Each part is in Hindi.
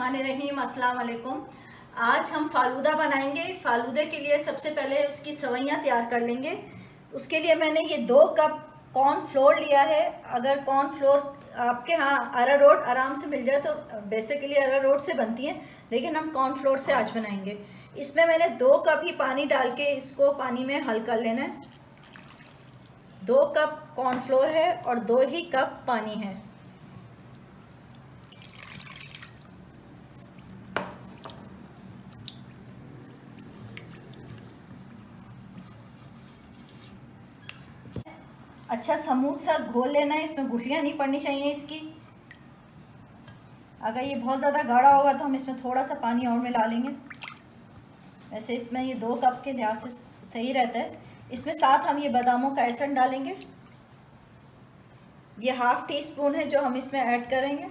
बिस्मिल्लाहिर्रहमानिर्रहीम। अस्सलाम वालेकुम। आज हम फालूदा बनाएंगे। फालूदे के लिए सबसे पहले उसकी सवैयाँ तैयार कर लेंगे। उसके लिए मैंने ये 2 कप कॉर्नफ्लोर लिया है। अगर कॉर्नफ्लोर आपके यहाँ अरारोट आराम से मिल जाए तो बेसिकली अरारोट से बनती है, लेकिन हम कॉर्नफ्लोर से आज बनाएंगे। इसमें मैंने 2 कप ही पानी डाल के इसको पानी में हल कर लेना है। 2 कप कॉर्नफ्लोर है और 2 ही कप पानी है। अच्छा स्मूथ सा घोल लेना है, इसमें गुठलियाँ नहीं पड़नी चाहिए इसकी। अगर ये बहुत ज़्यादा गाढ़ा होगा तो हम इसमें थोड़ा सा पानी और मिला लेंगे। वैसे इसमें ये 2 कप के लिहाज से सही रहता है। इसमें साथ हम ये बादामों का एसेंस डालेंगे। ये ½ टीस्पून है जो हम इसमें ऐड करेंगे।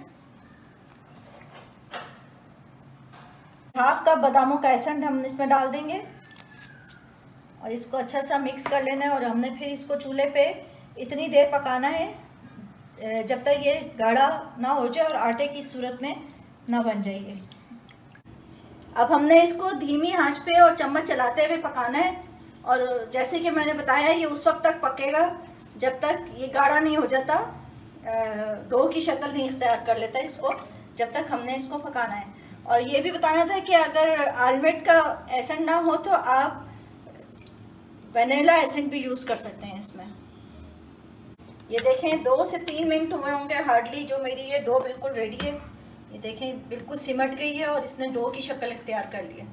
½ कप बादामों का एसेंस हम इसमें डाल देंगे और इसको अच्छा सा मिक्स कर लेना है। और हमने फिर इसको चूल्हे पे इतनी देर पकाना है जब तक ये गाढ़ा ना हो जाए और आटे की सूरत में ना बन जाए। अब हमने इसको धीमी आंच पे और चम्मच चलाते हुए पकाना है। और जैसे कि मैंने बताया, ये उस वक्त तक पकेगा जब तक ये गाढ़ा नहीं हो जाता, डो की शक्ल नहीं इख्तियार कर लेता इसको, जब तक हमने इसको पकाना है। और ये भी बताना था कि अगर आलमंड का एसेंस ना हो तो आप वनीला एसेंस भी यूज़ कर सकते हैं इसमें। ये देखें 2 से 3 मिनट हुए होंगे हार्डली, जो मेरी ये डो बिल्कुल रेडी है। ये देखें बिल्कुल सिमट गई है और इसने डो की शक्ल इख्तियार कर ली है।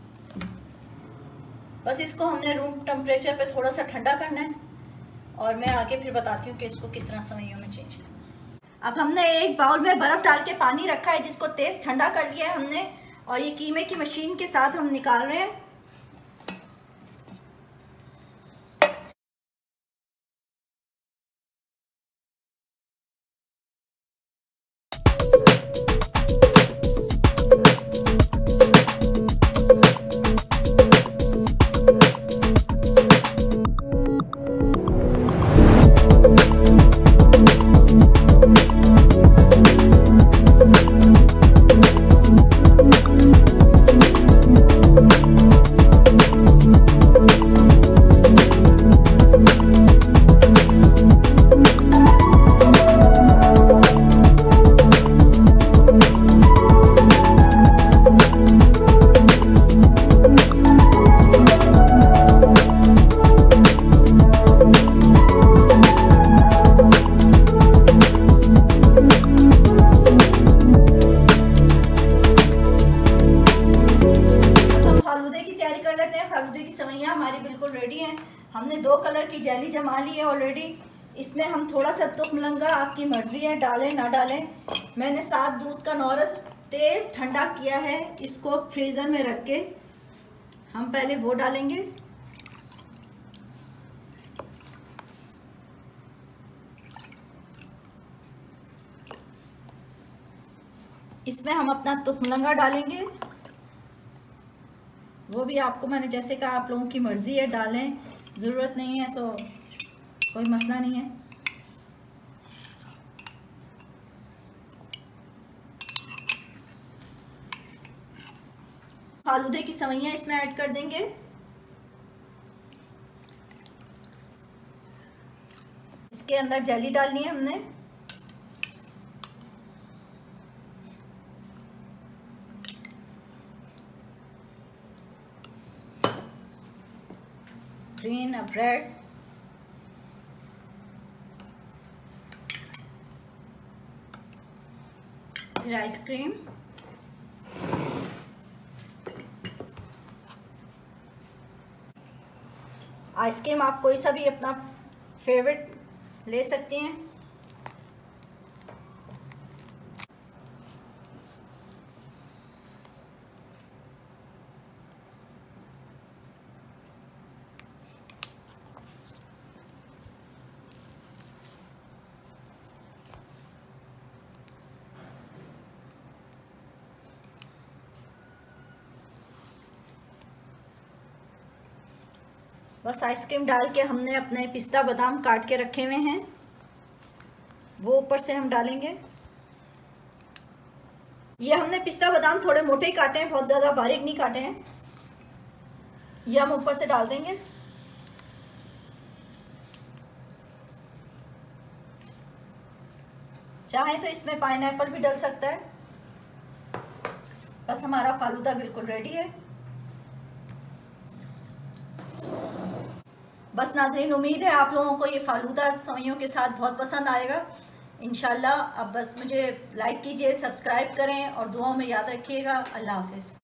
बस इसको हमने रूम टेम्परेचर पे थोड़ा सा ठंडा करना है और मैं आगे फिर बताती हूँ कि इसको किस तरह सवैयों में चेंज करना। अब हमने एक बाउल में बर्फ़ डाल के पानी रखा है जिसको तेज़ ठंडा कर लिया है हमने, और ये कीमे की मशीन के साथ हम निकाल रहे हैं। फालूदे की सवैयाँ हमारी बिल्कुल रेडी हैं। हमने 2 कलर की जेली जमा ली है ऑलरेडी। इसमें हम थोड़ा सा तुख मलंगा, आपकी मर्ज़ी है डालें ना डालें। मैंने 7 दूध का नौरस तेज़ ठंडा किया है, इसको फ्रीज़र में रख के हम पहले वो डालेंगे। इसमें हम अपना तुख मलंगा डालेंगे। वो भी आपको मैंने जैसे कहा, आप लोगों की मर्ज़ी है, डालें, ज़रूरत नहीं है तो कोई मसला नहीं है। फालूदे की सवैयाँ इसमें ऐड कर देंगे। इसके अंदर जेली डालनी है हमने। ग्रीन ब्रेड, फिर आइसक्रीम, आइसक्रीम आप कोई सा भी अपना फेवरेट ले सकती हैं। बस आइसक्रीम डाल के हमने अपने पिस्ता बादाम काट के रखे हुए हैं, वो ऊपर से हम डालेंगे। ये हमने पिस्ता बादाम थोड़े मोटे ही काटे हैं, बहुत ज़्यादा बारीक नहीं काटे हैं। ये हम ऊपर से डाल देंगे। चाहे तो इसमें पाइनएप्पल भी डल सकता है। बस हमारा फालूदा बिल्कुल रेडी है। बस नाज़रीन, उम्मीद है आप लोगों को ये फालूदा सेवइयों के साथ बहुत पसंद आएगा इंशाल्लाह। अब बस मुझे लाइक कीजिए, सब्सक्राइब करें और दुआओं में याद रखिएगा। अल्लाह हाफिज़।